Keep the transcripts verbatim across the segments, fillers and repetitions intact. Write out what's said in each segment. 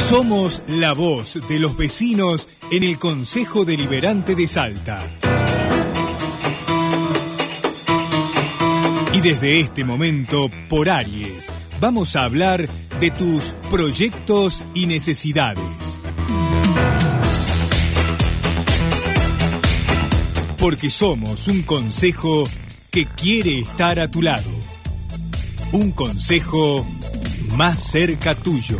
Somos la voz de los vecinos en el Consejo Deliberante de Salta. Y desde este momento, por Aries, vamos a hablar de tus proyectos y necesidades. Porque somos un consejo que quiere estar a tu lado. Un consejo más cerca tuyo.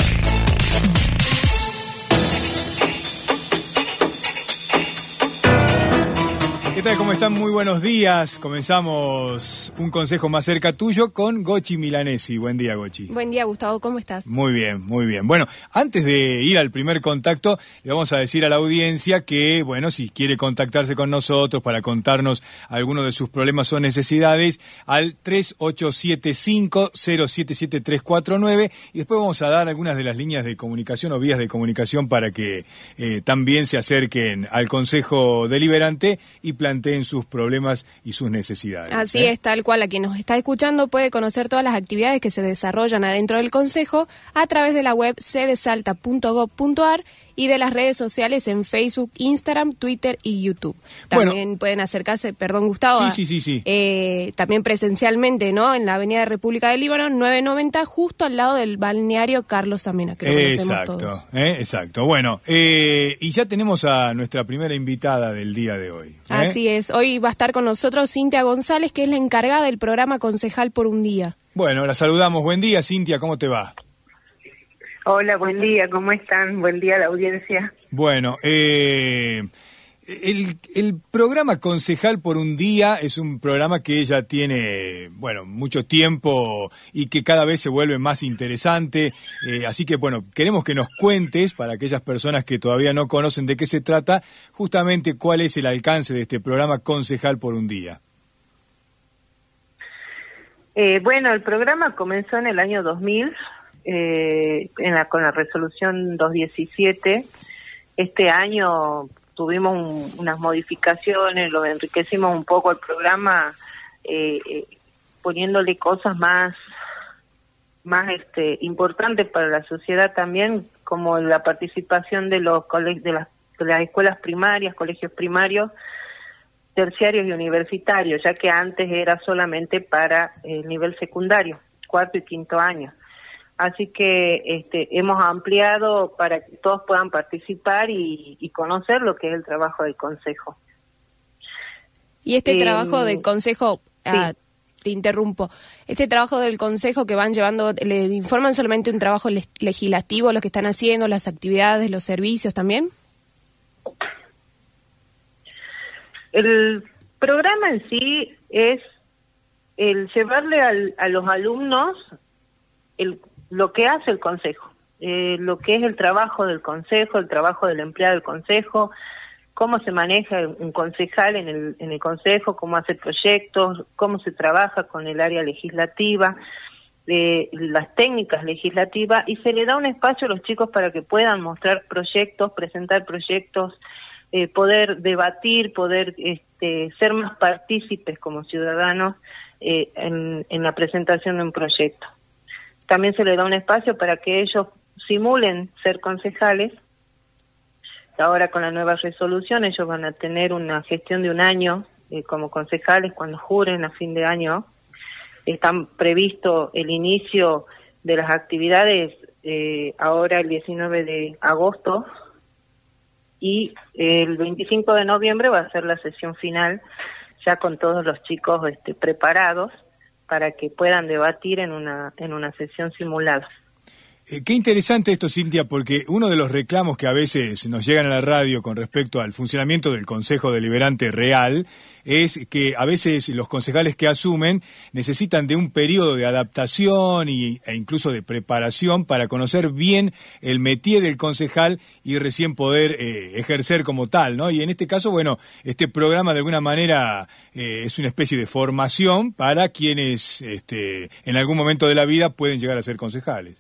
¿Qué tal? ¿Cómo están? Muy buenos días. Comenzamos un consejo más cerca tuyo con Gochi Milanesi. Buen día, Gochi. Buen día, Gustavo. ¿Cómo estás? Muy bien, muy bien. Bueno, antes de ir al primer contacto, le vamos a decir a la audiencia que, bueno, si quiere contactarse con nosotros para contarnos algunos de sus problemas o necesidades, al tres ocho siete cinco cero siete siete tres cuatro nueve, y después vamos a dar algunas de las líneas de comunicación o vías de comunicación para que eh, también se acerquen al Consejo Deliberante y planteen sus problemas y sus necesidades. Así ¿eh? es, tal cual. A quien nos está escuchando puede conocer todas las actividades que se desarrollan adentro del Consejo a través de la web c d salta punto gob punto a r y de las redes sociales en Facebook, Instagram, Twitter y YouTube. También bueno, pueden acercarse, perdón, Gustavo, sí, sí, sí, sí. Eh, también presencialmente, ¿no? En la Avenida República del Líbano, novecientos noventa, justo al lado del balneario Carlos Amena, que lo conocemos exacto, todos. Eh, exacto. Bueno, eh, y ya tenemos a nuestra primera invitada del día de hoy. ¿eh? Así es. Hoy va a estar con nosotros Cintia González, que es la encargada del programa Concejal por un Día. Bueno, la saludamos. Buen día, Cintia, ¿cómo te va? Hola, buen día, ¿cómo están? Buen día a la audiencia. Bueno, eh, el, el programa Concejal por un Día es un programa que ya tiene, bueno, mucho tiempo y que cada vez se vuelve más interesante. Eh, así que, bueno, queremos que nos cuentes, para aquellas personas que todavía no conocen de qué se trata, justamente cuál es el alcance de este programa Concejal por un Día. Eh, bueno, el programa comenzó en el año dos mil. Eh, en la, con la resolución doscientos diecisiete. Este año tuvimos un, unas modificaciones, lo enriquecimos un poco el programa, eh, eh, poniéndole cosas más más este importantes para la sociedad también, como la participación de los colegios, de las, de las escuelas primarias, colegios primarios, terciarios y universitarios, ya que antes era solamente para el nivel secundario, cuarto y quinto año. Así que este, hemos ampliado para que todos puedan participar y, y conocer lo que es el trabajo del Consejo. Y este eh, trabajo del Consejo, sí. ah, te interrumpo, este trabajo del Consejo que van llevando, ¿le informan solamente un trabajo le- legislativo, lo que están haciendo, las actividades, los servicios también? El programa en sí es el llevarle al, a los alumnos el lo que hace el Consejo, eh, lo que es el trabajo del Consejo, el trabajo del empleado del Consejo, cómo se maneja un concejal en el, en el Consejo, cómo hace proyectos, cómo se trabaja con el área legislativa, eh, las técnicas legislativas, y se le da un espacio a los chicos para que puedan mostrar proyectos, presentar proyectos, eh, poder debatir, poder este, ser más partícipes como ciudadanos eh, en, en la presentación de un proyecto. También se le da un espacio para que ellos simulen ser concejales. Ahora con la nueva resolución ellos van a tener una gestión de un año eh, como concejales cuando juren a fin de año. Están previsto el inicio de las actividades eh, ahora el diecinueve de agosto y el veinticinco de noviembre va a ser la sesión final ya con todos los chicos este, preparados para que puedan debatir en una en una sesión simulada. Eh, qué interesante esto, Cintia, porque uno de los reclamos que a veces nos llegan a la radio con respecto al funcionamiento del Consejo Deliberante real es que a veces los concejales que asumen necesitan de un periodo de adaptación y, e incluso de preparación para conocer bien el métier del concejal y recién poder eh, ejercer como tal, ¿no? Y en este caso, bueno, este programa de alguna manera eh, es una especie de formación para quienes este, en algún momento de la vida pueden llegar a ser concejales.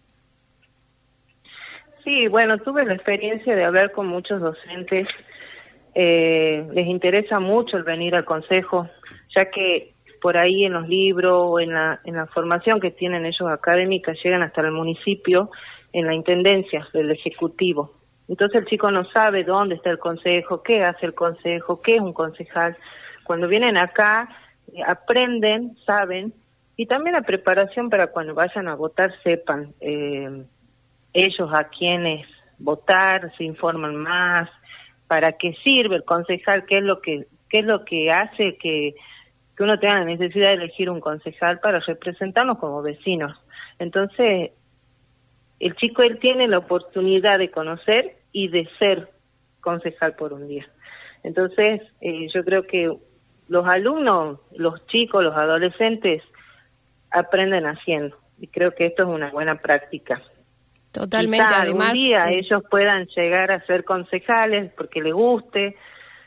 Sí, bueno, tuve la experiencia de hablar con muchos docentes. Eh, les interesa mucho el venir al consejo, ya que por ahí en los libros o en la, en la formación que tienen ellos académica llegan hasta el municipio en la intendencia del Ejecutivo. Entonces el chico no sabe dónde está el consejo, qué hace el consejo, qué es un concejal. Cuando vienen acá, eh, aprenden, saben, y también la preparación para cuando vayan a votar sepan eh, ellos a quiénes votar, se informan más, para qué sirve el concejal, qué es lo que qué es lo que hace que, que uno tenga la necesidad de elegir un concejal para representarnos como vecinos. Entonces, el chico él tiene la oportunidad de conocer y de ser concejal por un día. Entonces, eh, yo creo que los alumnos, los chicos, los adolescentes aprenden haciendo, y creo que esto es una buena práctica. Totalmente. Quizá Además, algún día sí. ellos puedan llegar a ser concejales porque les guste,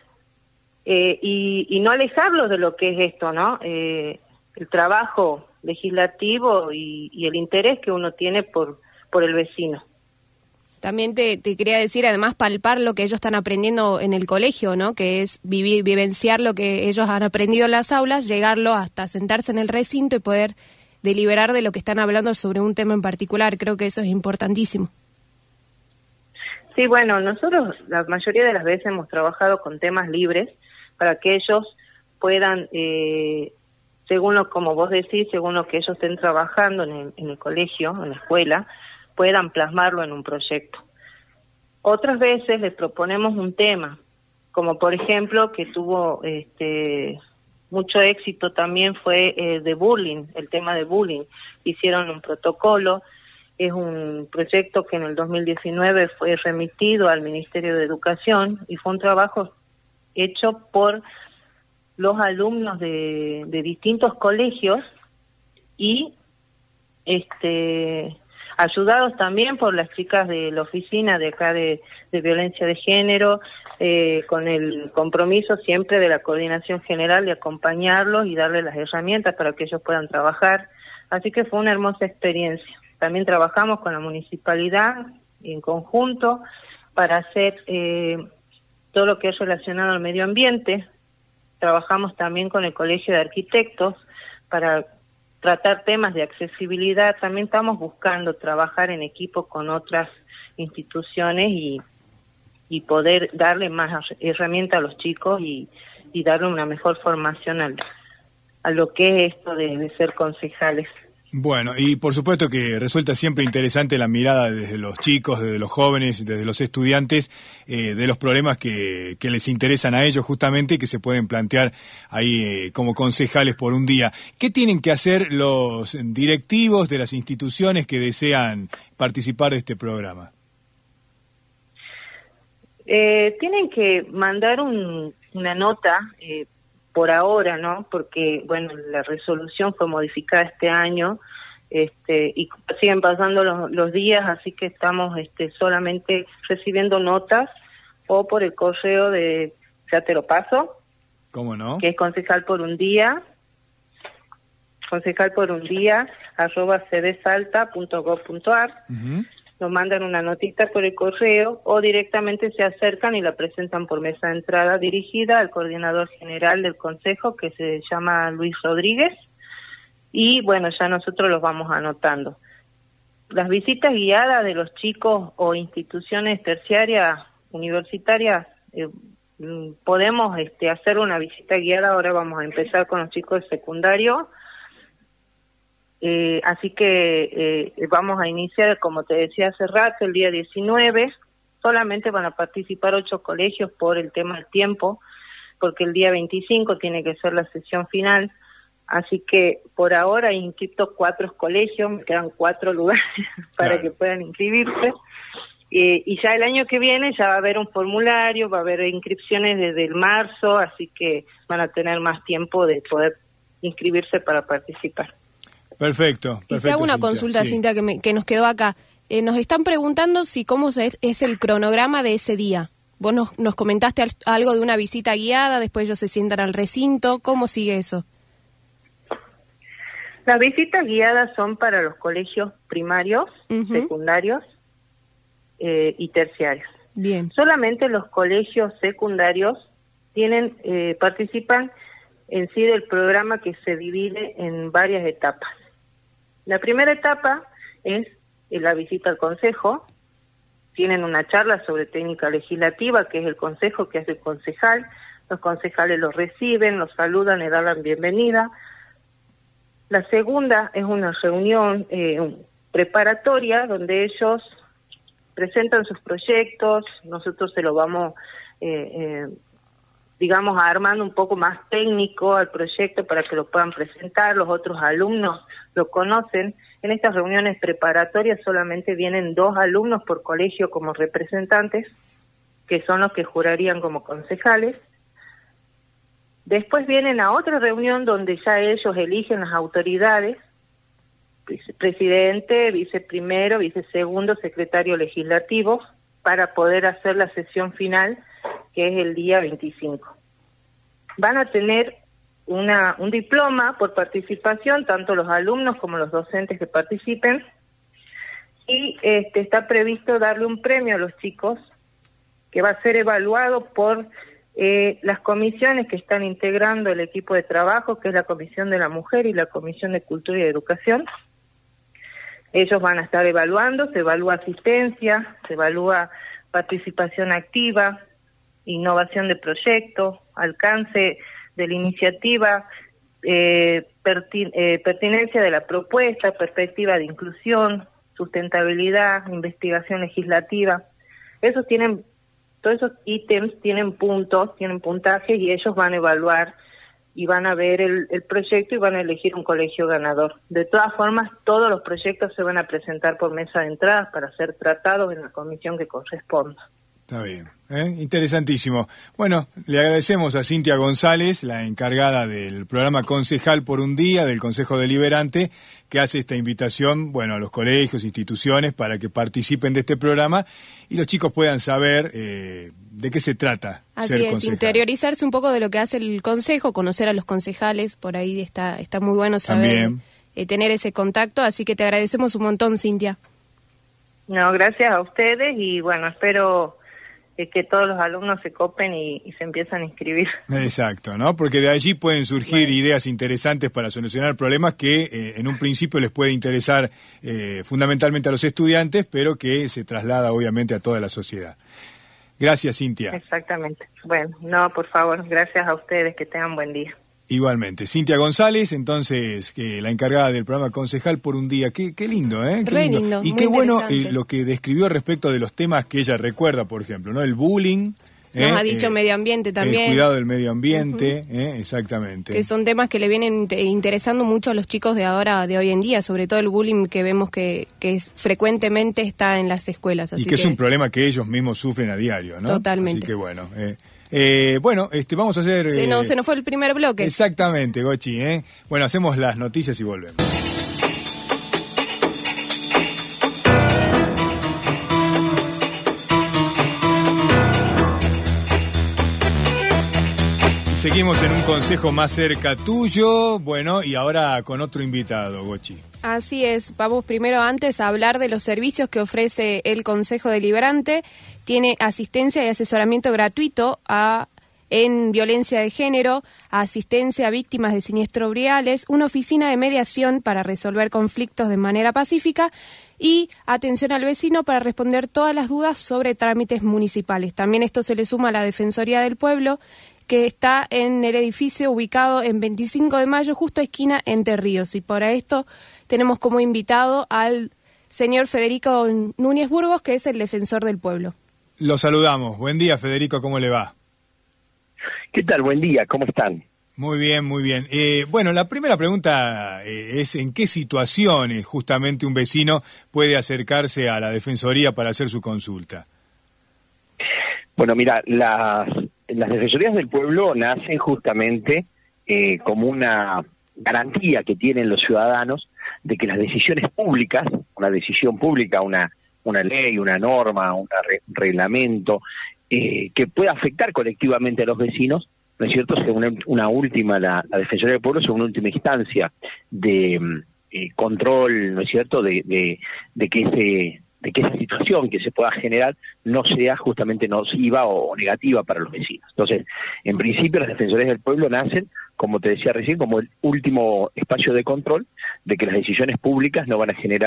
eh, y, y no alejarlos de lo que es esto, ¿no? Eh, el trabajo legislativo y, y el interés que uno tiene por, por el vecino. También te, te quería decir, además, palpar lo que ellos están aprendiendo en el colegio, ¿no? Que es vivir, vivenciar lo que ellos han aprendido en las aulas, llegarlo hasta sentarse en el recinto y poder deliberar de lo que están hablando sobre un tema en particular. Creo que eso es importantísimo. Sí, bueno, nosotros la mayoría de las veces hemos trabajado con temas libres para que ellos puedan, eh, según lo como vos decís, según lo que ellos estén trabajando en el, en el colegio, en la escuela, puedan plasmarlo en un proyecto. Otras veces les proponemos un tema, como por ejemplo que tuvo este mucho éxito también fue eh, de bullying, el tema de bullying. Hicieron un protocolo, es un proyecto que en el dos mil diecinueve fue remitido al Ministerio de Educación y fue un trabajo hecho por los alumnos de, de distintos colegios y este ayudados también por las chicas de la oficina de acá de, de violencia de género, eh, con el compromiso siempre de la coordinación general de acompañarlos y darles las herramientas para que ellos puedan trabajar. Así que fue una hermosa experiencia. También trabajamos con la municipalidad en conjunto para hacer eh, todo lo que es relacionado al medio ambiente. Trabajamos también con el Colegio de Arquitectos para tratar temas de accesibilidad. También estamos buscando trabajar en equipo con otras instituciones y, y poder darle más herramientas a los chicos y, y darle una mejor formación al, a lo que es esto de, de ser concejales. Bueno, y por supuesto que resulta siempre interesante la mirada desde los chicos, desde los jóvenes, desde los estudiantes, eh, de los problemas que, que les interesan a ellos justamente y que se pueden plantear ahí eh, como concejales por un día. ¿Qué tienen que hacer los directivos de las instituciones que desean participar de este programa? Eh, tienen que mandar un, una nota eh, por ahora, ¿no? Porque, bueno, la resolución fue modificada este año este, y siguen pasando los, los días, así que estamos este, solamente recibiendo notas o por el correo de, ya te lo paso. ¿Cómo no? Que es concejal por un día, concejal por un día, arroba cdsalta punto gob punto ar. Uh-huh. Nos mandan una notita por el correo o directamente se acercan y la presentan por mesa de entrada dirigida al coordinador general del consejo, que se llama Luis Rodríguez, y bueno, ya nosotros los vamos anotando. Las visitas guiadas de los chicos o instituciones terciarias, universitarias, eh, podemos este, hacer una visita guiada. Ahora vamos a empezar con los chicos de secundario. Eh, así que eh, vamos a iniciar, como te decía hace rato, el día diecinueve. Solamente van a participar ocho colegios por el tema del tiempo, porque el día veinticinco tiene que ser la sesión final. Así que por ahora he inscrito cuatro colegios, me quedan cuatro lugares para claro. que puedan inscribirse. Eh, y ya el año que viene ya va a haber un formulario, va a haber inscripciones desde el marzo, así que van a tener más tiempo de poder inscribirse para participar. Perfecto, perfecto. Y te hago una Cintia. consulta, sí. Cintia, que, me, que nos quedó acá. Eh, nos están preguntando si cómo se, es el cronograma de ese día. Vos nos, nos comentaste al, algo de una visita guiada, después ellos se sientan al recinto. ¿Cómo sigue eso? Las visitas guiadas son para los colegios primarios, uh-huh. secundarios eh, y terciarios. Bien. Solamente los colegios secundarios tienen eh, participan en sí del programa, que se divide en varias etapas. La primera etapa es eh, la visita al consejo, tienen una charla sobre técnica legislativa, que es el consejo que hace el concejal, los concejales los reciben, los saludan, le dan la bienvenida. La segunda es una reunión eh, preparatoria donde ellos presentan sus proyectos, nosotros se lo vamos, eh, eh, digamos, armando un poco más técnico al proyecto para que lo puedan presentar, los otros alumnos lo conocen. En estas reuniones preparatorias solamente vienen dos alumnos por colegio como representantes, que son los que jurarían como concejales. Después vienen a otra reunión donde ya ellos eligen las autoridades, presidente, viceprimero, vicesegundo, secretario legislativo, para poder hacer la sesión final, que es el día veinticinco. Van a tener una un diploma por participación, tanto los alumnos como los docentes que participen, y este está previsto darle un premio a los chicos, que va a ser evaluado por eh, las comisiones que están integrando el equipo de trabajo, que es la Comisión de la Mujer y la Comisión de Cultura y Educación. Ellos van a estar evaluando, se evalúa asistencia, se evalúa participación activa, innovación de proyecto, alcance de la iniciativa, eh, pertin eh, pertinencia de la propuesta, perspectiva de inclusión, sustentabilidad, investigación legislativa. Esos tienen, todos esos ítems tienen puntos, tienen puntajes, y ellos van a evaluar y van a ver el, el proyecto y van a elegir un colegio ganador. De todas formas, todos los proyectos se van a presentar por mesa de entradas para ser tratados en la comisión que corresponda. Está bien, ¿eh? Interesantísimo. Bueno, le agradecemos a Cintia González, la encargada del programa Concejal por un Día del Consejo Deliberante, que hace esta invitación, bueno, a los colegios, instituciones, para que participen de este programa y los chicos puedan saber eh, de qué se trata. Así ser es, concejal. Interiorizarse un poco de lo que hace el consejo, conocer a los concejales, por ahí está, está muy bueno saber, eh, tener ese contacto, así que te agradecemos un montón, Cintia. No, gracias a ustedes, y bueno, espero que todos los alumnos se copen y, y se empiezan a inscribir. Exacto, ¿no? Porque de allí pueden surgir bueno. ideas interesantes para solucionar problemas que eh, en un principio les puede interesar eh, fundamentalmente a los estudiantes, pero que se traslada obviamente a toda la sociedad. Gracias, Cintia. Exactamente. Bueno, no, por favor, gracias a ustedes, que tengan buen día. Igualmente. Cintia González, entonces, eh, la encargada del programa Concejal por un Día. Qué, qué lindo, ¿eh? Qué Re lindo. lindo, y muy qué bueno interesante. eh, lo que describió respecto de los temas que ella recuerda, por ejemplo, ¿no? El bullying. Nos eh, ha dicho eh, medio ambiente también. El cuidado del medio ambiente, uh-huh. eh, exactamente. Que son temas que le vienen interesando mucho a los chicos de ahora, de hoy en día, sobre todo el bullying que vemos que, que es, frecuentemente está en las escuelas. Así y que, que es un problema que ellos mismos sufren a diario, ¿no? Totalmente. Así que bueno... Eh, Eh, bueno, este, vamos a hacer... Se, eh, no, se nos fue el primer bloque. Exactamente, Gochi. ¿eh? Bueno, hacemos las noticias y volvemos. Seguimos en un consejo más cerca tuyo, bueno, y ahora con otro invitado, Gochi. Así es, vamos primero antes a hablar de los servicios que ofrece el Consejo Deliberante. Tiene asistencia y asesoramiento gratuito a, en violencia de género, asistencia a víctimas de siniestros viales, una oficina de mediación para resolver conflictos de manera pacífica y atención al vecino para responder todas las dudas sobre trámites municipales. También esto se le suma a la Defensoría del Pueblo, que está en el edificio ubicado en veinticinco de mayo, justo esquina Entre Ríos. Y para esto tenemos como invitado al señor Federico Núñez Burgos, que es el defensor del pueblo. Lo saludamos. Buen día, Federico, ¿cómo le va? ¿Qué tal? Buen día, ¿cómo están? Muy bien, muy bien. Eh, bueno, la primera pregunta eh, es ¿en qué situaciones justamente un vecino puede acercarse a la Defensoría para hacer su consulta? Bueno, mira, las, las Defensorías del Pueblo nacen justamente eh, como una garantía que tienen los ciudadanos de que las decisiones públicas, una decisión pública, una, una ley, una norma, un re, reglamento, eh, que pueda afectar colectivamente a los vecinos, ¿no es cierto?, según una, una última, la, la Defensoría del Pueblo, según una última instancia de eh, control, ¿no es cierto?, de, de, de que ese... de que esa situación que se pueda generar no sea justamente nociva o negativa para los vecinos. Entonces, en principio, las Defensorías del Pueblo nacen, como te decía recién, como el último espacio de control de que las decisiones públicas no van a generar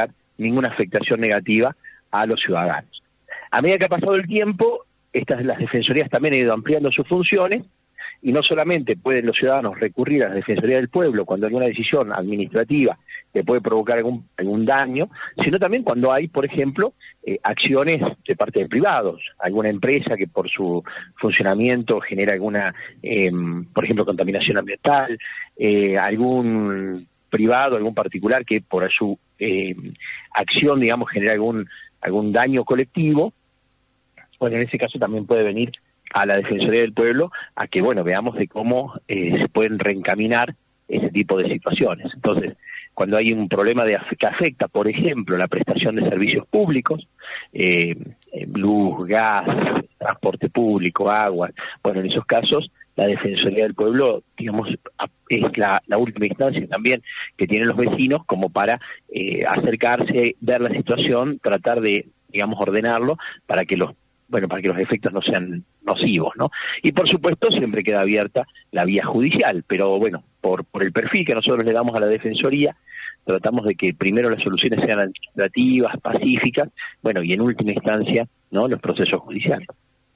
ninguna afectación negativa a los ciudadanos. A medida que ha pasado el tiempo, estas las defensorías también han ido ampliando sus funciones, y no solamente pueden los ciudadanos recurrir a la Defensoría del Pueblo cuando hay una decisión administrativa que puede provocar algún, algún daño, sino también cuando hay, por ejemplo, eh, acciones de parte de privados, alguna empresa que por su funcionamiento genera alguna, eh, por ejemplo, contaminación ambiental, eh, algún privado, algún particular que por su eh, acción, digamos, genera algún, algún daño colectivo. Bueno, en ese caso también puede venir a la Defensoría del Pueblo a que, bueno, veamos de cómo eh, se pueden reencaminar ese tipo de situaciones. Entonces, cuando hay un problema de que afecta, por ejemplo, la prestación de servicios públicos, eh, luz, gas, transporte público, agua, bueno, en esos casos la Defensoría del Pueblo, digamos, es la, la última instancia también que tienen los vecinos como para eh, acercarse, ver la situación, tratar de, digamos, ordenarlo para que los bueno, para que los efectos no sean nocivos, ¿no? Y por supuesto siempre queda abierta la vía judicial, pero bueno, por, por el perfil que nosotros le damos a la Defensoría, tratamos de que primero las soluciones sean administrativas, pacíficas, bueno, y en última instancia, ¿no?, los procesos judiciales.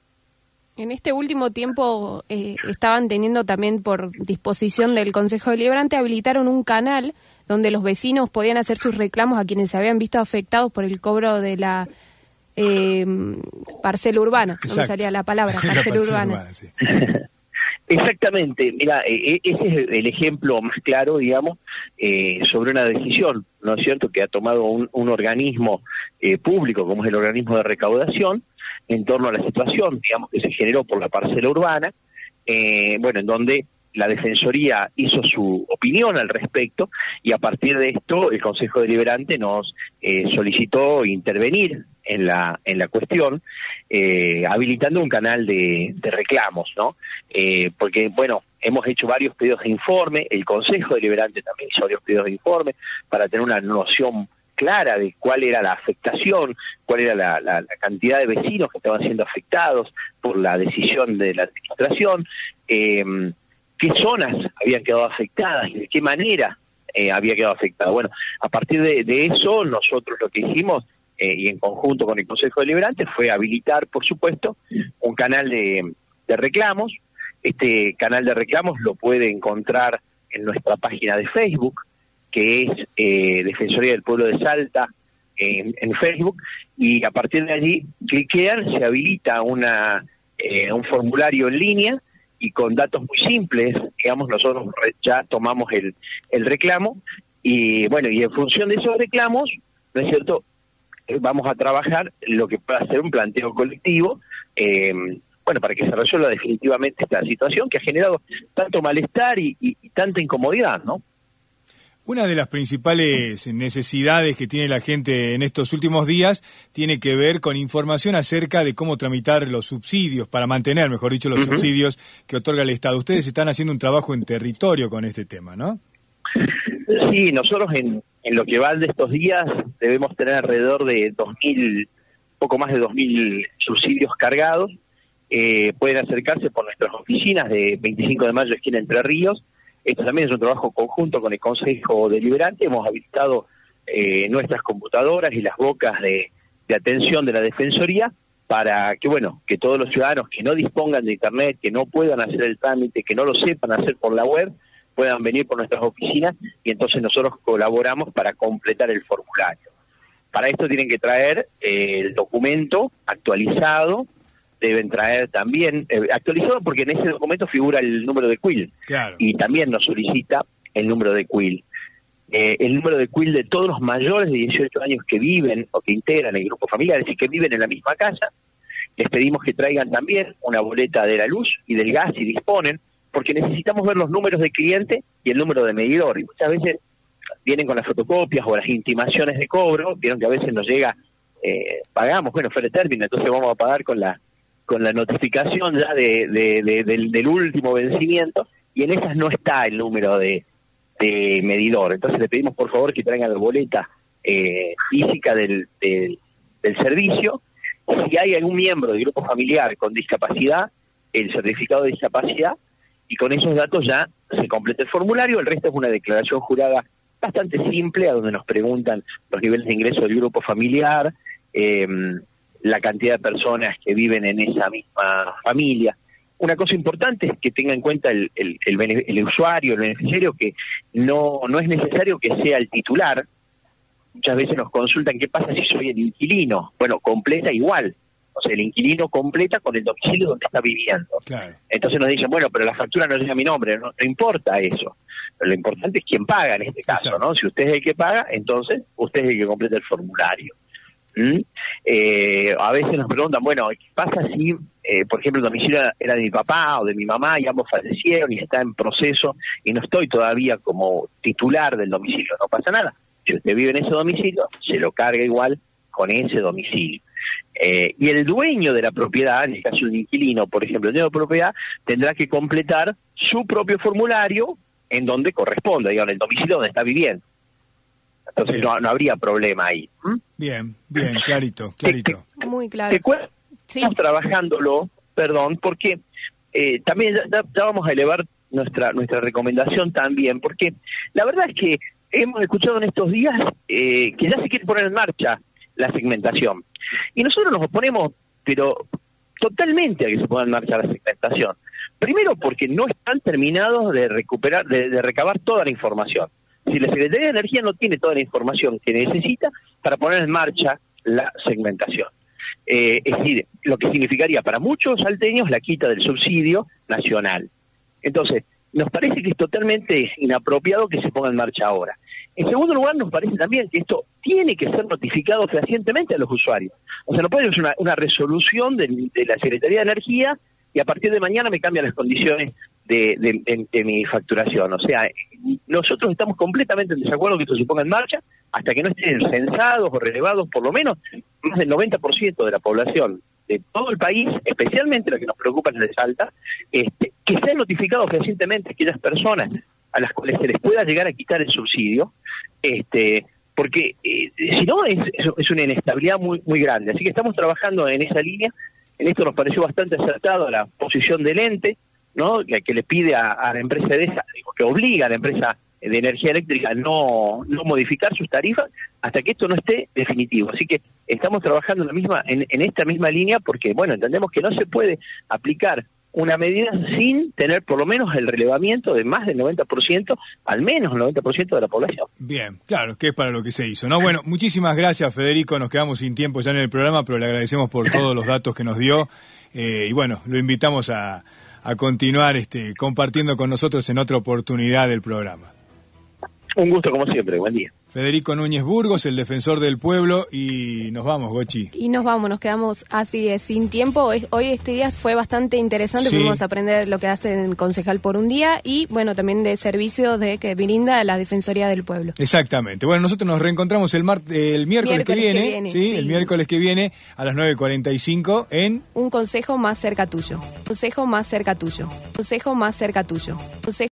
En este último tiempo eh, estaban teniendo también por disposición del Consejo Deliberante, habilitaron un canal donde los vecinos podían hacer sus reclamos a quienes se habían visto afectados por el cobro de la Eh, parcela urbana, Exacto. no me salía la palabra, parcela, la parcela urbana. urbana sí. Exactamente, mira, eh, ese es el ejemplo más claro, digamos, eh, sobre una decisión, ¿no es cierto?, que ha tomado un, un organismo eh, público, como es el organismo de recaudación, en torno a la situación, digamos, que se generó por la parcela urbana, eh, bueno, en donde la Defensoría hizo su opinión al respecto, y a partir de esto el Consejo Deliberante nos eh, solicitó intervenir en la en la cuestión, eh, habilitando un canal de, de reclamos, ¿no? Eh, porque, bueno, hemos hecho varios pedidos de informe, el Consejo Deliberante también hizo varios pedidos de informe para tener una noción clara de cuál era la afectación, cuál era la, la, la cantidad de vecinos que estaban siendo afectados por la decisión de la administración, eh, qué zonas habían quedado afectadas y de qué manera eh, había quedado afectada. Bueno, a partir de, de eso, nosotros lo que hicimos, eh, y en conjunto con el Consejo Deliberante, fue habilitar, por supuesto, un canal de, de reclamos. Este canal de reclamos lo puede encontrar en nuestra página de Facebook, que es eh, Defensoría del Pueblo de Salta, en, en Facebook, y a partir de allí cliquean, se habilita una eh, un formulario en línea, y con datos muy simples, digamos, nosotros ya tomamos el, el reclamo, y bueno, y en función de esos reclamos, ¿no es cierto?, eh, vamos a trabajar lo que pueda ser un planteo colectivo, eh, bueno, para que se resuelva definitivamente esta situación que ha generado tanto malestar y, y, y tanta incomodidad, ¿no? Una de las principales necesidades que tiene la gente en estos últimos días tiene que ver con información acerca de cómo tramitar los subsidios, para mantener, mejor dicho, los uh-huh. subsidios que otorga el Estado. Ustedes están haciendo un trabajo en territorio con este tema, ¿no? Sí, nosotros en, en lo que va de estos días debemos tener alrededor de dos mil, poco más de dos mil subsidios cargados. Eh, pueden acercarse por nuestras oficinas de veinticinco de mayo, esquina Entre Ríos. Esto también es un trabajo conjunto con el Consejo Deliberante. Hemos habilitado eh, nuestras computadoras y las bocas de, de atención de la Defensoría para que, bueno, que todos los ciudadanos que no dispongan de Internet, que no puedan hacer el trámite, que no lo sepan hacer por la web, puedan venir por nuestras oficinas, y entonces nosotros colaboramos para completar el formulario. Para esto tienen que traer eh, el documento actualizado, deben traer también, eh, actualizado porque en ese documento figura el número de Q I L, claro. Y también nos solicita el número de Q I L. Eh, el número de Q I L de todos los mayores de dieciocho años que viven o que integran el grupo familiar, es decir, que viven en la misma casa. Les pedimos que traigan también una boleta de la luz y del gas si disponen, porque necesitamos ver los números de cliente y el número de medidor, y muchas veces vienen con las fotocopias o las intimaciones de cobro. Vieron que a veces nos llega, eh, pagamos, bueno, fuera de término, entonces vamos a pagar con la con la notificación ya de, de, de, del, del último vencimiento, y en esas no está el número de, de medidor. Entonces le pedimos por favor que traigan la boleta eh, física del, del, del servicio. Si hay algún miembro del grupo familiar con discapacidad, el certificado de discapacidad, y con esos datos ya se completa el formulario. El resto es una declaración jurada bastante simple, a donde nos preguntan los niveles de ingreso del grupo familiar, eh, la cantidad de personas que viven en esa misma familia. Una cosa importante es que tenga en cuenta el, el, el, bene, el usuario, el beneficiario, que no, no es necesario que sea el titular. Muchas veces nos consultan qué pasa si soy el inquilino. Bueno, completa igual. O sea, el inquilino completa con el domicilio donde está viviendo. Claro. Entonces nos dicen, bueno, pero la factura no llega a mi nombre. No, no importa eso. Pero lo importante es quién paga en este caso, Exacto. ¿no? Si usted es el que paga, entonces usted es el que completa el formulario. ¿Mm? Eh, a veces nos preguntan, bueno, ¿qué pasa si, eh, por ejemplo, el domicilio era de mi papá o de mi mamá y ambos fallecieron y está en proceso y no estoy todavía como titular del domicilio? No pasa nada. Si usted vive en ese domicilio, se lo carga igual con ese domicilio. Eh, y el dueño de la propiedad, en el caso de un inquilino, por ejemplo, el dueño de la propiedad, tendrá que completar su propio formulario en donde corresponda, digamos, en el domicilio donde está viviendo. Entonces no, no habría problema ahí. ¿Mm? Bien, bien, clarito, clarito. Te, te, Muy claro. Te cuento, sí. Estamos trabajándolo, perdón, porque eh, también ya, ya vamos a elevar nuestra nuestra recomendación también, porque la verdad es que hemos escuchado en estos días eh, que ya se quiere poner en marcha la segmentación. Y nosotros nos oponemos, pero totalmente a que se ponga en marcha la segmentación. Primero porque no están terminados de recuperar, de, de recabar toda la información. Si la Secretaría de Energía no tiene toda la información que necesita para poner en marcha la segmentación. Eh, es decir, lo que significaría para muchos salteños la quita del subsidio nacional. Entonces, nos parece que es totalmente inapropiado que se ponga en marcha ahora. En segundo lugar, nos parece también que esto tiene que ser notificado fehacientemente a los usuarios. O sea, no puede ser una, una resolución de, de la Secretaría de Energía y a partir de mañana me cambian las condiciones de, de, de, de mi facturación. O sea, nosotros estamos completamente en desacuerdo que esto se ponga en marcha hasta que no estén censados o relevados por lo menos más del noventa por ciento de la población de todo el país, especialmente la que nos preocupa en el de Salta, este, que sean notificados fehacientemente aquellas personas a las cuales se les pueda llegar a quitar el subsidio, este, porque eh, si no es, es una inestabilidad muy muy grande. Así que estamos trabajando en esa línea. En esto nos pareció bastante acertado la posición del ente, ¿no? Que, que le pide a, a la empresa de esa, que obliga a la empresa de energía eléctrica a no, no modificar sus tarifas hasta que esto no esté definitivo. Así que estamos trabajando en la misma en, en esta misma línea porque, bueno, entendemos que no se puede aplicar una medida sin tener por lo menos el relevamiento de más del noventa por ciento, al menos el noventa por ciento de la población. Bien, claro, que es para lo que se hizo, ¿no? Bueno, muchísimas gracias, Federico, nos quedamos sin tiempo ya en el programa, pero le agradecemos por todos los datos que nos dio, eh, y bueno, lo invitamos a, a continuar este, compartiendo con nosotros en otra oportunidad del programa. Un gusto como siempre, buen día. Federico Núñez Burgos, el defensor del pueblo, y nos vamos, Gochi. Y nos vamos, nos quedamos así de sin tiempo. Hoy, hoy este día fue bastante interesante, sí. Pudimos aprender lo que hace el concejal por un día y, bueno, también de servicios de que brinda la Defensoría del Pueblo. Exactamente. Bueno, nosotros nos reencontramos el, mar, el miércoles, miércoles que viene, que viene ¿sí? Sí. El miércoles que viene a las nueve cuarenta y cinco en... Un consejo más cerca tuyo. Consejo más cerca tuyo. Consejo más cerca tuyo. Consejo